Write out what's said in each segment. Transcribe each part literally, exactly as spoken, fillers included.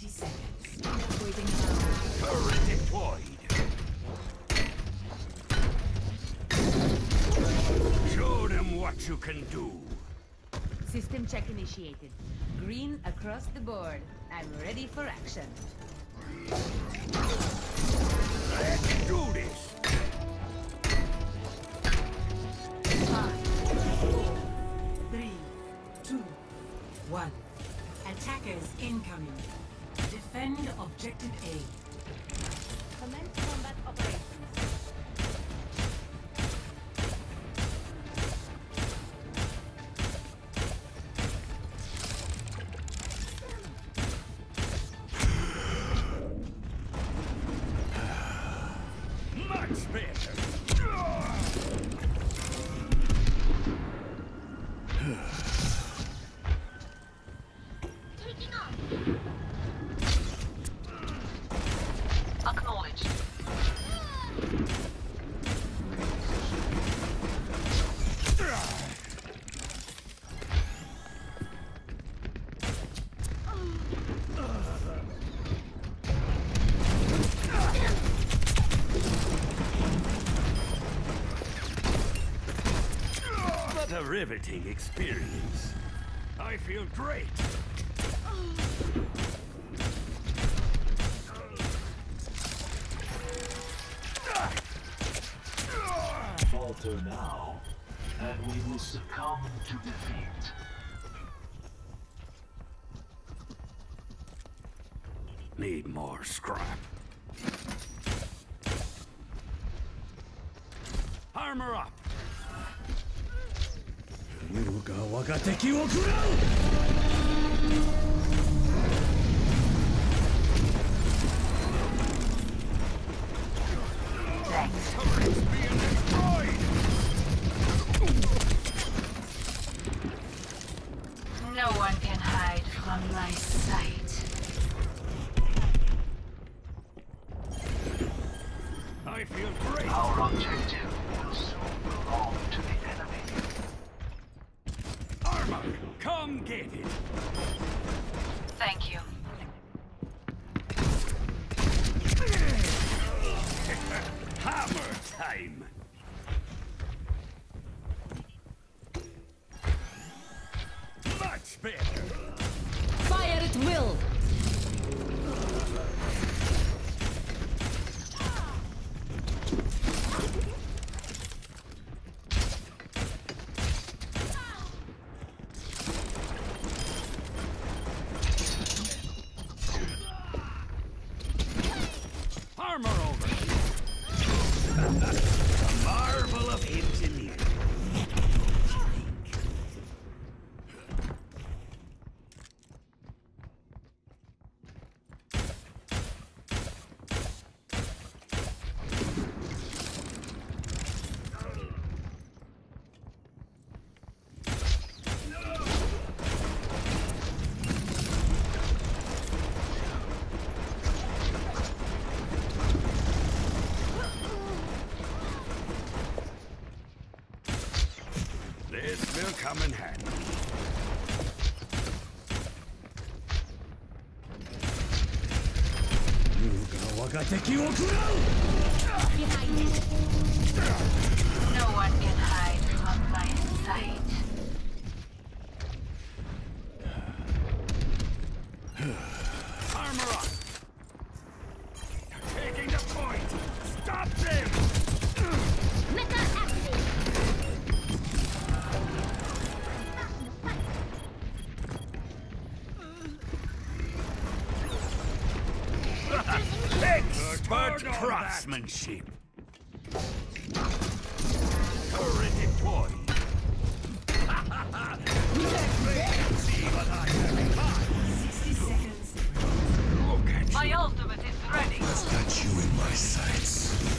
thirty seconds. Waiting around. Turret deployed. Show them what you can do. System check initiated. Green across the board. I'm ready for action. Let's do this. Five, four, three, two, one. Attackers incoming. Defend objective A. Commence combat operations. Much better. Taking off. Acknowledged. What a riveting experience. I feel great. Falter now, and we will succumb to defeat. Need more scrap. Armor up. 無が我が敵を食らう Turrets being destroyed. No one can hide from my sight. I feel great. Our objective will soon belong to the enemy. Armor, come get it. Thank you. Hammer time. Much better. Fire at will! Armor over. A marvel of engineering. This will come in handy. Behind you! No one can hide from my sight. Armor up. They're taking the point. Stop them. Mecha active! Expert craftsmanship. Turret deployed. See what I have in mind. sixty seconds. Look at My you. ultimate is ready. I've got you in my sights.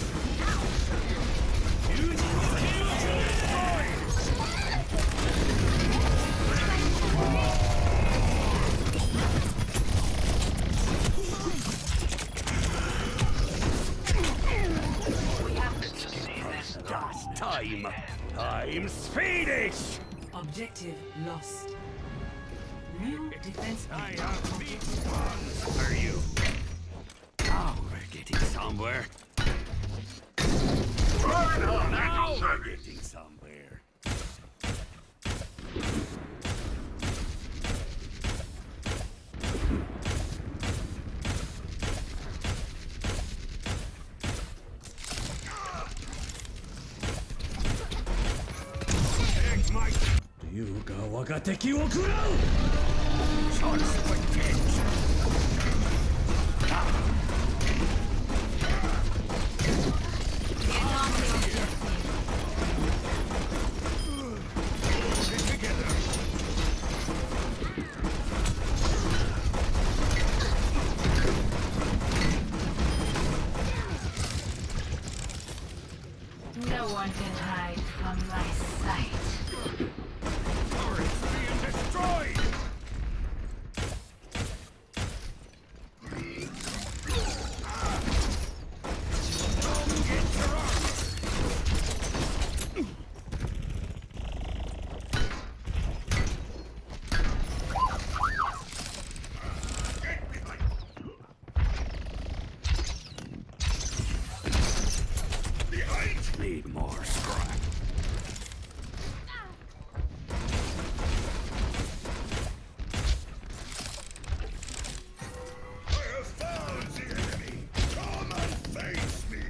We have to see this Last time. I'm Swedish. Objective lost. New defense. I have big ones for you. Now we're getting somewhere. Now we're getting somewhere. Take my 竜が我が敵を食らう choice of attention. Get together. No one can hide from my sight. Turrets being destroyed. Come get your armor. Get behind. Behind. Need more scrap. I have found the enemy. Come and face me.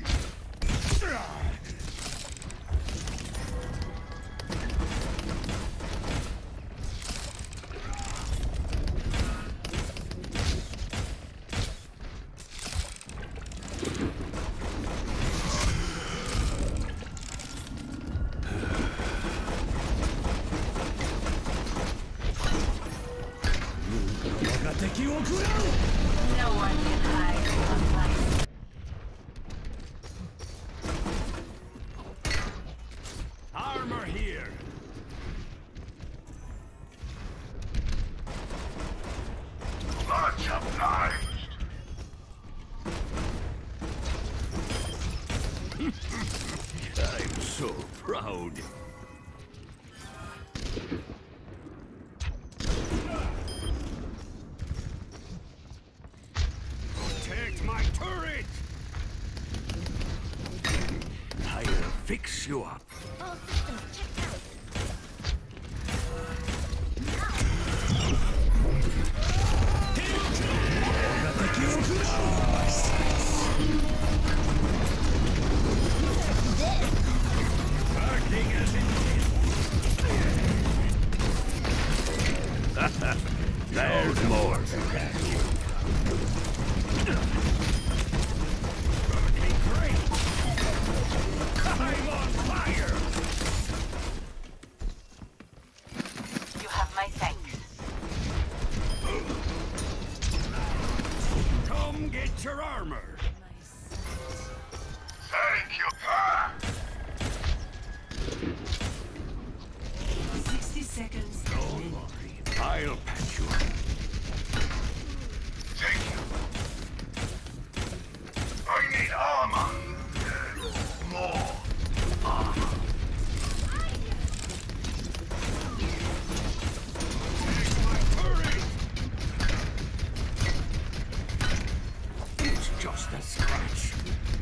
No one can hide from my sight. Armor here. Much obliged. I'm so proud. Protect my turret! I'll fix you up. All systems checked out. Acting as intended. There's more to that. Perfectly great. I'm on fire. You have my thanks. Come get your armor. Thank you. sixty seconds. Don't worry. I'll patch you up. Thank you. I need armor. More armor. Take my turret. It's just a scratch.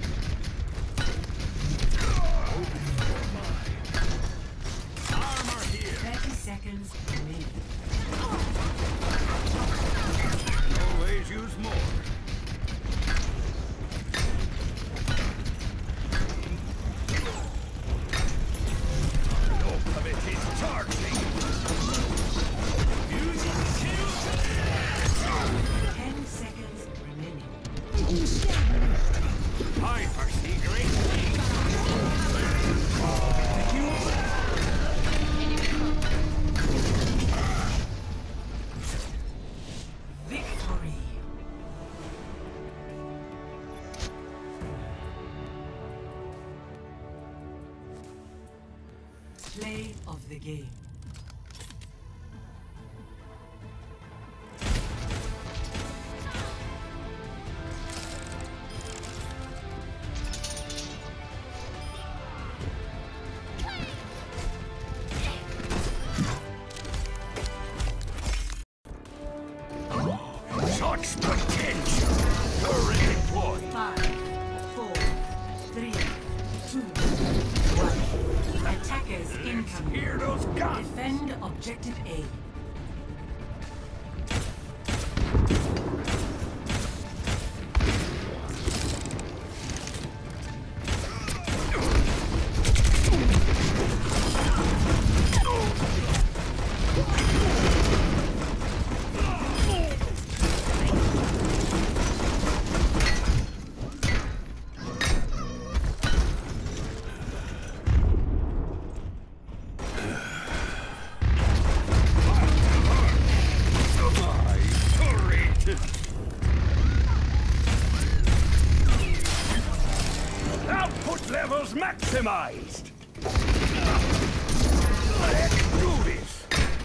Armor here. thirty seconds remaining. Always use more. Look of it is charging. Using shield. ten seconds remaining. I foresee great things. Victory. Play of the game. two, one. Attackers incoming. Hear those guns! Defend objective A. Output levels maximized! Let's do this!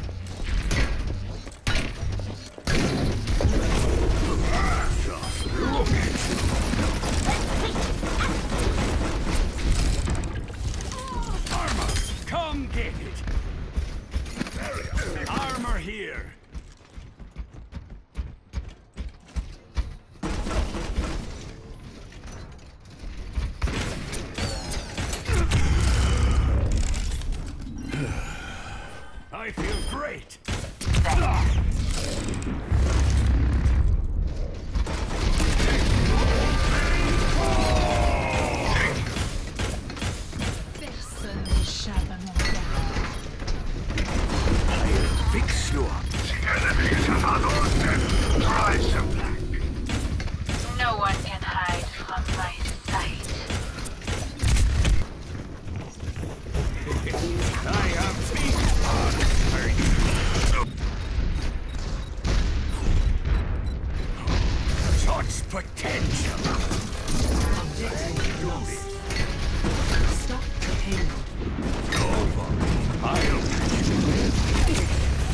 Just look at you! Armor! Come get it! Armor here! I feel great! Personne n'échappe à mon regard. I'll fix you up. No one can hide from my sight. I have big fun for you. Such potential! Objective lost. Stop the payload. Over. I'll catch you.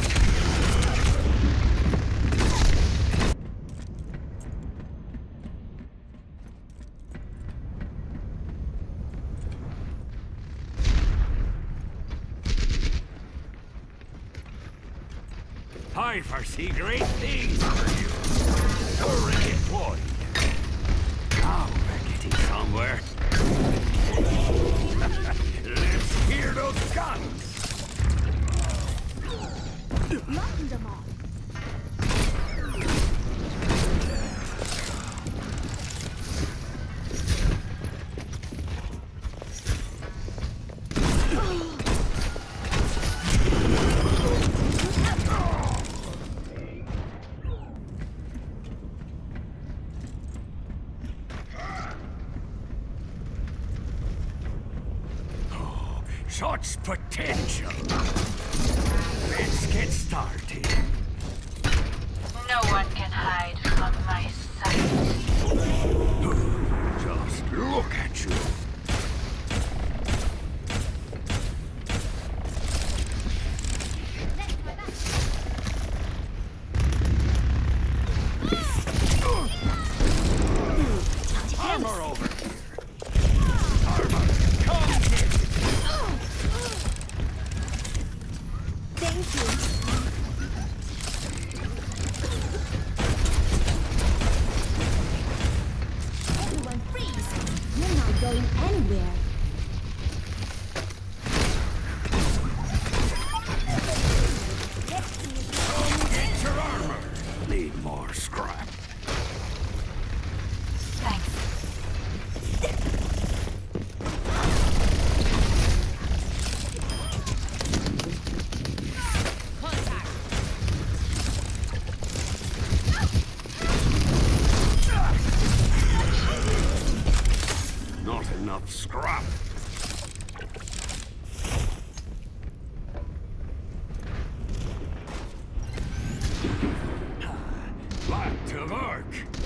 I foresee great things for you. Turret deployed. Now we're getting somewhere. Let's hear those guns. Knocking them off. Such potential. Let's get started. No one can hide from my sight. Just look at you. Armor over here. Armor, come get it. Thank you. Everyone freeze! You're not going anywhere. Get your armor. Need more scrap. Thanks. Not enough scrap. Back to work.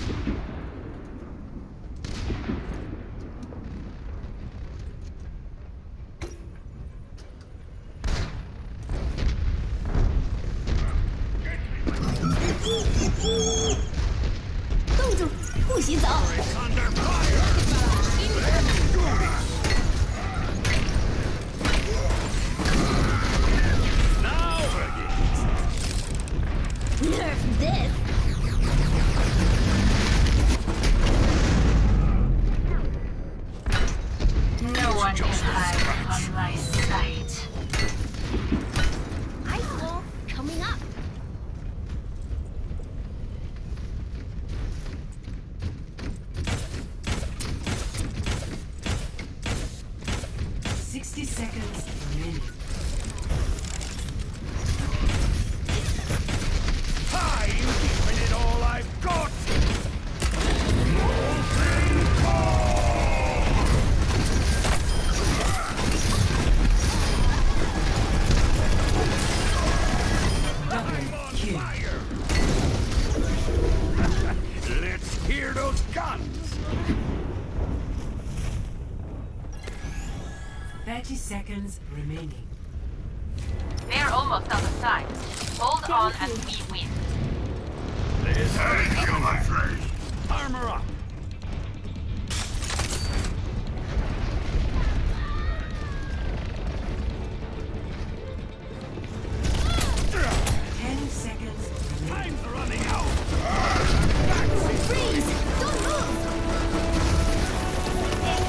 It's under fire. Let's do this. Now we're getting Nerf this! No one one can hide from my sight. Ice wall coming up. Sixty seconds remaining. I'm giving it all I've got! I'm on fire! Let's hear those guns! Thirty seconds remaining. They're almost out of time. Hold on and we win. This Thank you, my friend. Armor up. Ten seconds remaining. Time's running out. Freeze! Don't move! Thank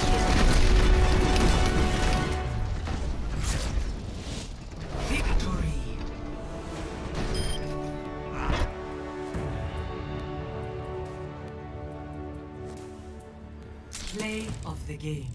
you. Victory. Play of the game.